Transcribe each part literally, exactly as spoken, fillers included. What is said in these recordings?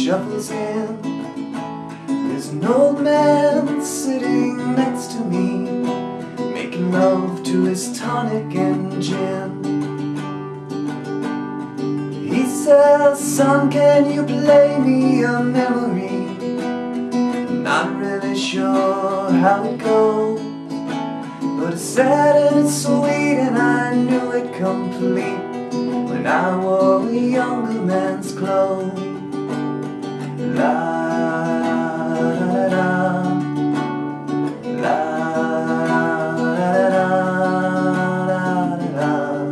shuffles in. There's an old man sitting next to me, making love to his tonic and gin. He says, son, can you play me a memory? I'm not really sure how it goes, but it's sad and it's sweet, and I knew it complete when I wore a younger man's clothes. La da da, la da da da.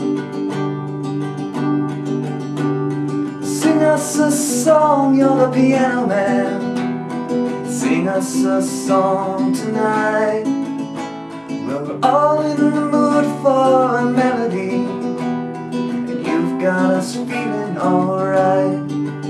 Sing us a song, you're the piano man. Sing us a song tonight. Well, we're all in the mood for a melody, and you've got us feeling alright.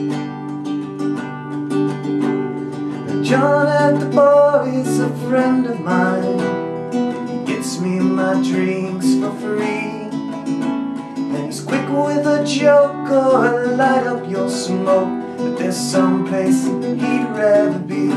John at the bar is a friend of mine. He gets me my drinks for free, and he's quick with a joke or light up your smoke, but there's someplace he'd rather be.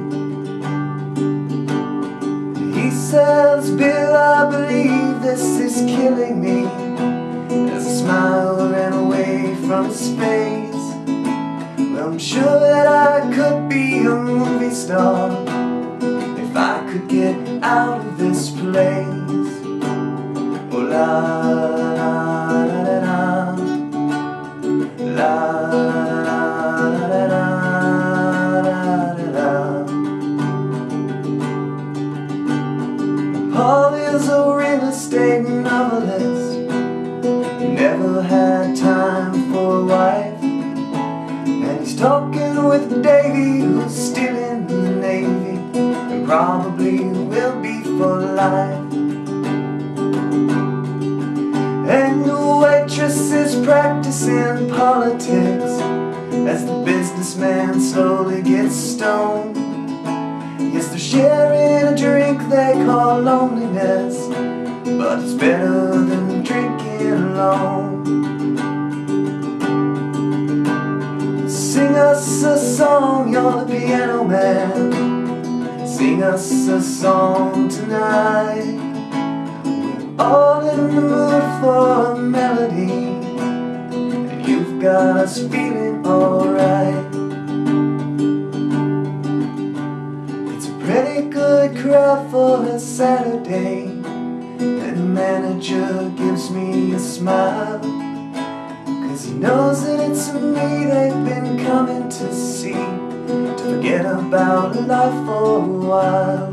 He says, Bill, I believe this is killing me. As a smile ran away from his face. Well, I'm sure that I could be a movie star if I could get out of this place. Oh, la la la la, la la la la la. Paul is a real estate novelist, never had time for a wife. He's talking with Davy, who's still in the Navy, and probably will be for life. And the waitress is practicing politics as the businessman slowly gets stoned. Yes, they're sharing a drink they call loneliness, but it's better than drinking alone. Sing us a song, you're the piano man. Sing us a song tonight. We're all in the mood for a melody, and you've got us feeling alright. It's a pretty good crowd for a Saturday, and the manager gives me a smile, he knows that it's me they've been coming to see, to forget about life for a while.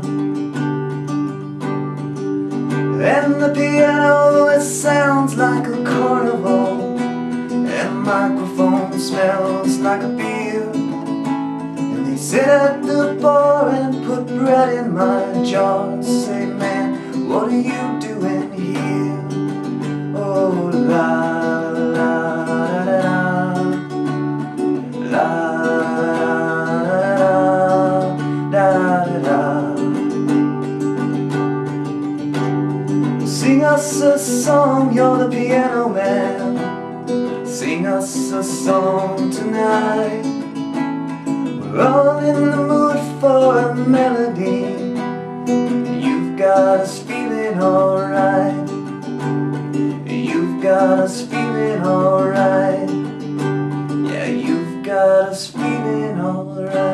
And the piano, it sounds like a carnival, and the microphone smells like a beer. And they sit at the bar and put bread in my jar and say, man, what are you doing here? Oh, la sing us a song, you're the piano man. Sing us a song tonight. We're all in the mood for a melody, you've got us feeling alright. You've got us feeling alright. Yeah, you've got us feeling alright.